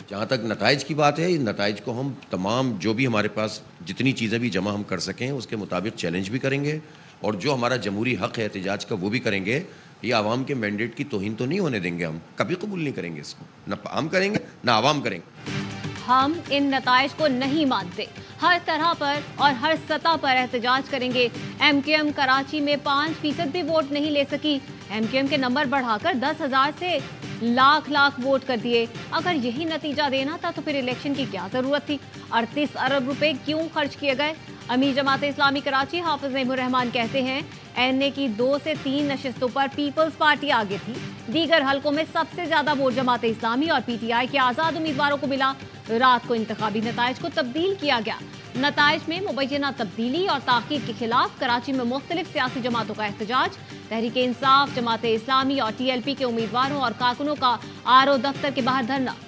जहाँ तक नताइज की बात है, इन नताइज को हम तमाम जो भी हमारे पास जितनी चीज़ें भी जमा हम कर सकें उसके मुताबिक चैलेंज भी करेंगे और जो हमारा जमहूरी हक़ है एहतजाज का वो भी करेंगे। ये आवाम के मैंडेट की तौहीन तो नहीं होने देंगे हम, कभी कबूल नहीं करेंगे इसको। ना हम करेंगे, ना आवाम करेंगे। हम इन नताइज को नहीं मानते। हर तरह पर और हर सतह पर एहतजाज करेंगे। एमक्यूएम कराची में 5% भी वोट नहीं ले सकी। एमक्यूएम के नंबर बढ़ाकर 10,000 से लाख लाख वोट कर दिए। अगर यही नतीजा देना था तो फिर इलेक्शन की क्या जरूरत थी? 38 अरब रुपए क्यों खर्च किए गए? अमीर जमात इस्लामी कराची हाफिज नईमुर रहमान कहते हैं, एनए की 2 से 3 नशिस्तों पर पीपल्स पार्टी आगे थी। दीगर हलकों में सबसे ज्यादा वोट जमात इस्लामी और पीटीआई के आजाद उम्मीदवारों को मिला। रात को इंतखाबी नताइज को तब्दील किया गया। नताइज में मुबैना तब्दीली और ताकीद के खिलाफ कराची में मुख्तलिफ सियासी जमातों का एहतजाज। तहरीक इंसाफ, जमात इस्लामी और टीएलपी के उम्मीदवारों और कारकुनों का आरओ दफ्तर के बाहर धरना।